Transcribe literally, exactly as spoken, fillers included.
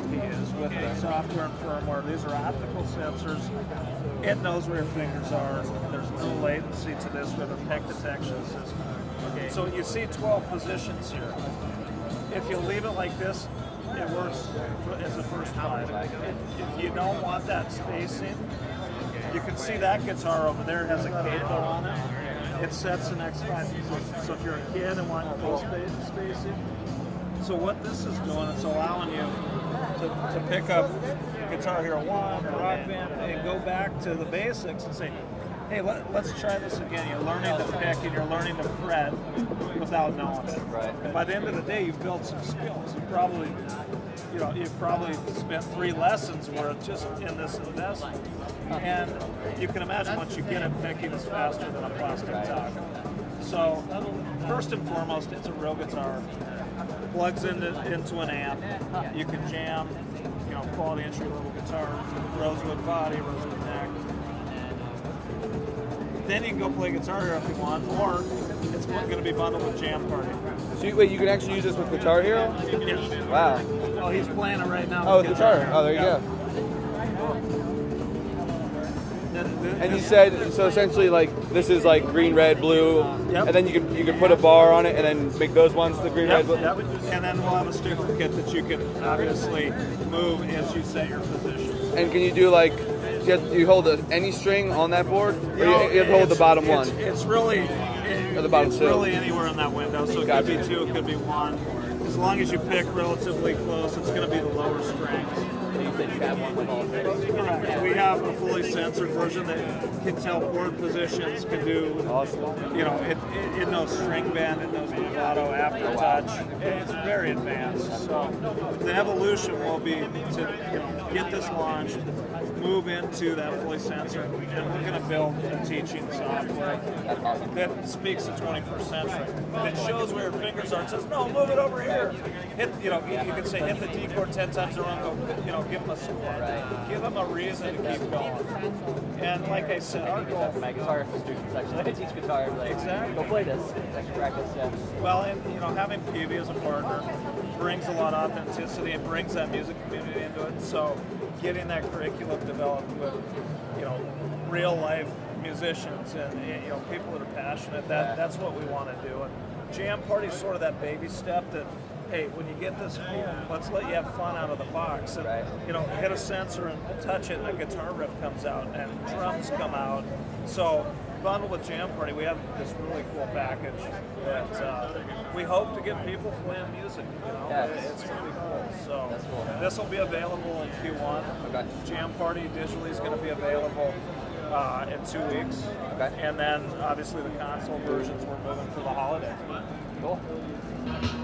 P is with the software and firmware. These are optical sensors. It knows where your fingers are. There's no latency to this with a peck detection system. Okay. So you see twelve positions here. If you leave it like this, it works as the first five. If, if you don't want that spacing, you can see that guitar over there has a cable on it. It sets the next five positions. So if you're a kid and want close spacing, so what this is doing, it's allowing you to, to pick up Guitar Hero one or Rock Band and go back to the basics and say, hey, let, let's try this again. You're learning to pick and you're learning to fret without knowing it. Right. And by the end of the day, you've built some skills. You probably, you know, you've probably spent three lessons worth just in this investment. And you can imagine once you get it, picking is faster than a plastic top. So first and foremost, it's a real guitar. Plugs into into an amp. You can jam, you know, quality entry level guitar, rosewood body, rosewood neck. Then you can go play Guitar Hero if you want, or it's going to be bundled with Jam Party. So you, wait, you can actually use this with Guitar Hero? Yes. Wow. Oh, he's playing it right now. Oh, with with Guitar. Hero. Oh, there you yeah. go. And you said, so essentially, like, this is like green, red, blue, Yep. and then you can you can put a bar on it and then make those ones the green, Yep, red, blue. yep. And then we'll have a sticker kit that you can obviously move as you set your positions. And can you do like, do you, have, do you hold a, any string on that board, or you, know, you have to hold the it's- bottom it's, one? It's really, it, Or the bottom it's two. really anywhere in that window. So it Gotcha. could be two, it could be one. As long as you pick relatively close, it's going to be the lower strings. Correct. We have a fully censored version that can tell chord positions, can do, Awesome. you know, it, it, it knows string bend, it knows vibrato, aftertouch. It's very advanced. So the evolution will be to, you know, get this launched, move into that fully censored, and we're going to build a teaching software that speaks the twenty-first century. That shows where your fingers are. It says, no, move it over here. Hit, you know, you can say hit the D chord ten times in a row. Go, you know, give them a score. Give them a reason to keep going. And like I said, our goal. My guitar students actually, I teach guitar. Like, Exactly. Go play this. Extra practice. Yeah. Well, and you know, having Peavey as a partner brings a lot of authenticity and brings that music community into it. So, getting that curriculum developed with, you know, real life musicians and you know people that are passionate. That that's what we want to do. And Jam Party is sort of that baby step that, hey, when you get this home, let's let you have fun out of the box. And, Right. you know, hit a sensor and touch it, and a guitar riff comes out, and drums come out. So, bundled with Jam Party, we have this really cool package that uh, we hope to get people playing music. You know, Yeah. it's going to be cool. So, That's cool. this will be available in Q one. Okay. Jam Party digitally is going to be available uh, in two weeks. Okay. And then, obviously, the console versions we're moving for the holiday. Cool.